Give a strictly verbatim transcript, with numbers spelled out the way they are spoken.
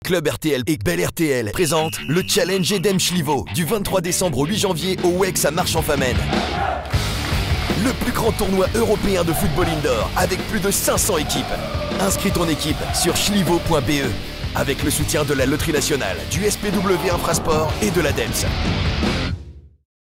Club R T L et Bel R T L présentent le Challenge Edem Schlivo du vingt-trois décembre au huit janvier au W E X à Marche-en-Famenne. Le plus grand tournoi européen de football indoor avec plus de cinq cents équipes. Inscris ton équipe sur schlivo point b e avec le soutien de la Loterie Nationale, du S P W Infrasport et de l'A D E M S.